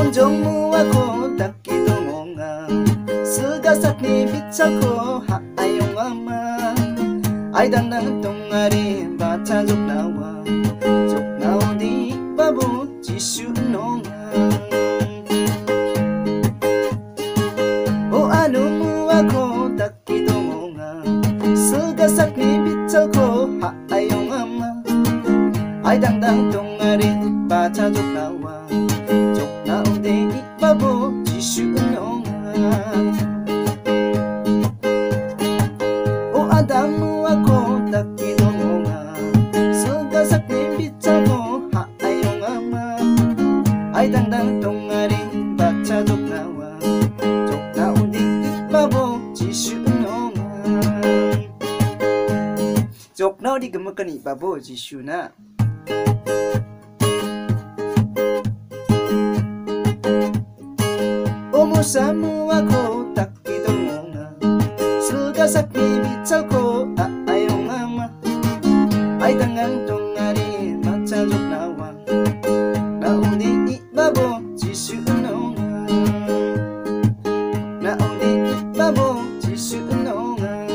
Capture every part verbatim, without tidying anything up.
정정무하고 닦기도 몽아 스가삭니 비차고 하아용 아마 아이당당 똥아리 바차족 나와 족 나오디 바보 지슈농아 오 아누무하고 닦기도 몽아 스가삭니 비차고 하아용 아마 아이당당 똥아리 바차족 나와 바보 지슈농아 오 아담무하고 닦기도 몽아 스가삭니 비차고 하아용 아마 아이당당 똥아리 바차족 나와 족 나오디 바보 지슈농아 족 나오디 그먹거니 바보 지슈나 오무사무하고 닦기도 몽아 스가삭니 비차고 아아용 아마 아이당강 똥아리 마차족 나와 나오니 이 바보 지슈농아 나오니 이 바보 지슈농아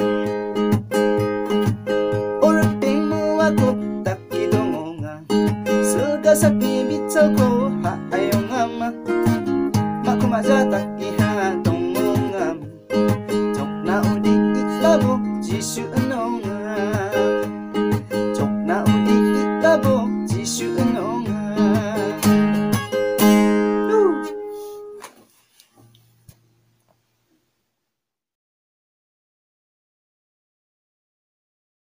오르빙무하고 닦기도 몽아 스가삭니 비차고 아아용 아마 마쿠마자